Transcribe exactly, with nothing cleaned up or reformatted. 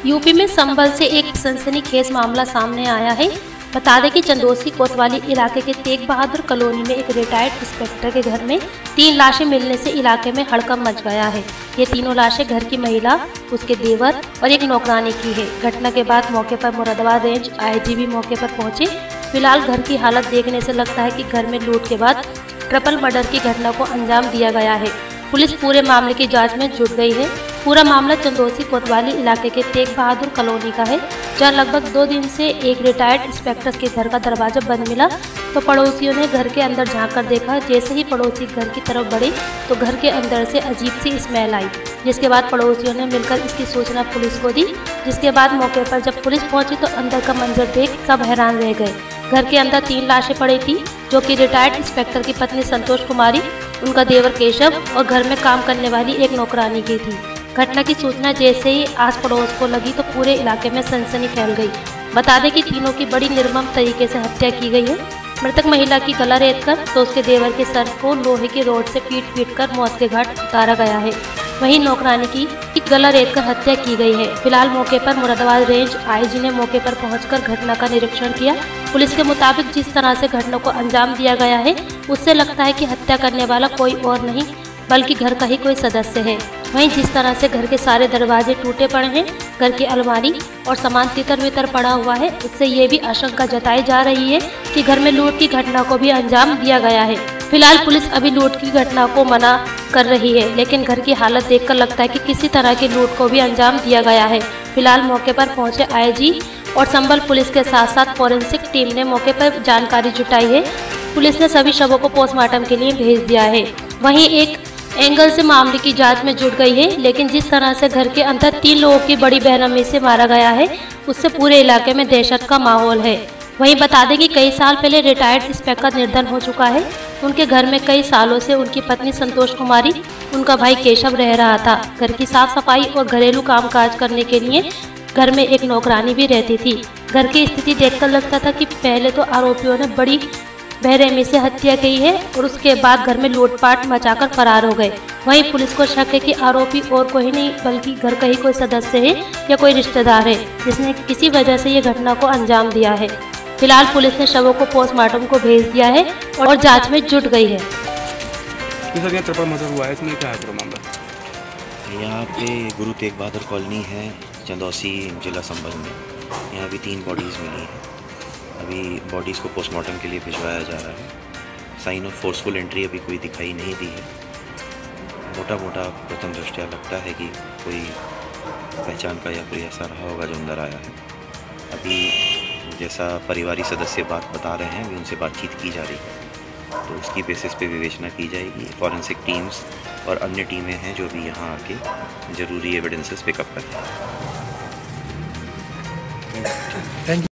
UP में संभल से एक सनसनीखेज मामला सामने आया है। बता दें कि चंदौसी कोतवाली इलाके के तेग बहादुर कॉलोनी में एक रिटायर्ड इंस्पेक्टर के घर में तीन लाशें मिलने से इलाके में हड़कंप मच गया है। ये तीनों लाशें घर की महिला, उसके देवर और एक नौकरानी की है। घटना के बाद मौके पर मुरादाबाद रेंज आईजी भी मौके पर पहुंचे। फिलहाल घर की हालत देखने से लगता है कि घर में लूट के बाद ट्रिपल मर्डर की घटना को अंजाम दिया गया है। पुलिस पूरे मामले की जांच में जुट गई है। पूरा मामला चंदौसी कोतवाली इलाके के तेग बहादुर कॉलोनी का है, जहां लगभग दो दिन से एक रिटायर्ड इंस्पेक्टर के घर का दरवाजा बंद मिला तो पड़ोसियों ने घर के अंदर झांककर देखा। जैसे ही पड़ोसी घर की तरफ बढ़े तो घर के अंदर से अजीब सी स्मेल आई, जिसके बाद पड़ोसियों ने मिलकर इसकी सूचना पुलिस को दी। जिसके बाद मौके पर जब पुलिस पहुंची तो अंदर का मंजर देख सब हैरान रह गए। घर के अंदर तीन लाशें पड़ी थी, जो कि रिटायर्ड इंस्पेक्टर की पत्नी संतोष कुमारी, उनका देवर केशव और घर में काम करने वाली एक नौकरानी की थी। घटना की सूचना जैसे ही आस पड़ोस को लगी तो पूरे इलाके में सनसनी फैल गई। बता दें कि तीनों की बड़ी निर्मम तरीके से हत्या की गई है। मृतक महिला की गला रेतकर तो उसके देवर के सर को लोहे की रॉड से पीट पीट कर मौत के घाट उतारा गया है। वहीं नौकरानी की गला रेतकर हत्या की गई है। फिलहाल मौके पर मुरादाबाद रेंज आईजी ने मौके पर पहुंचकर घटना का निरीक्षण किया। पुलिस के मुताबिक जिस तरह से घटना को अंजाम दिया गया है, उससे लगता है कि हत्या करने वाला कोई और नहीं बल्कि घर का ही कोई सदस्य है। वहीं जिस तरह से घर के सारे दरवाजे टूटे पड़े हैं, घर की अलमारी और सामान तितर बितर पड़ा हुआ है, उससे ये भी आशंका जताई जा रही है कि घर में लूट की घटना को भी अंजाम दिया गया है। फिलहाल पुलिस अभी लूट की घटना को मना कर रही है, लेकिन घर की हालत देखकर लगता है कि किसी तरह की लूट को भी अंजाम दिया गया है। फिलहाल मौके पर पहुंचे आईजी और संभल पुलिस के साथ साथ फोरेंसिक टीम ने मौके पर जानकारी जुटाई है। पुलिस ने सभी शवों को पोस्टमार्टम के लिए भेज दिया है। वहीं एक एंगल से मामले की जांच में जुट गई है, लेकिन जिस तरह से घर के अंदर तीन लोगों की बड़ी बेरहमी से मारा गया है, उससे पूरे इलाके में दहशत का माहौल है। वहीं बता दें कि कई साल पहले रिटायर्ड इंस्पेक्टर का निधन हो चुका है। उनके घर में कई सालों से उनकी पत्नी संतोष कुमारी, उनका भाई केशव रह रहा था। घर की साफ सफाई और घरेलू कामकाज करने के लिए घर में एक नौकरानी भी रहती थी। घर की स्थिति देखकर लगता था कि पहले तो आरोपियों ने बड़ी बेरहमी से हत्या की है और उसके बाद घर में लूटपाट मचाकर फरार हो गए। वहीं पुलिस को शक है कि आरोपी और कोई नहीं बल्कि घर का ही कोई सदस्य है या कोई रिश्तेदार है, जिसने किसी वजह से ये घटना को अंजाम दिया है। फिलहाल पुलिस ने शवों को पोस्टमार्टम को भेज दिया है और जांच में जुट गई है। ट्रिपल मर्डर हुआ है, इसमें क्या है पूरा मामला? यहाँ पे गुरु तेग बहादुर कॉलोनी है, चंदौसी जिला संभल में। यहाँ भी तीन बॉडीज़ मिली हैं। अभी बॉडीज़ को पोस्टमार्टम के लिए भिजवाया जा रहा है। साइन ऑफ फोर्सफुल एंट्री अभी कोई दिखाई नहीं दी है। मोटा मोटा प्रथम दृष्टया लगता है कि कोई पहचान का या कोई ऐसा रहा होगा जो अंदर आया है। अभी जैसा परिवारिक सदस्य बात बता रहे हैं, अभी उनसे बातचीत की जा रही है, तो उसकी बेसिस पे विवेचना की जाएगी। फॉरेंसिक टीम्स और अन्य टीमें हैं जो भी यहाँ आके ज़रूरी एविडेंसेस पिकअप करें।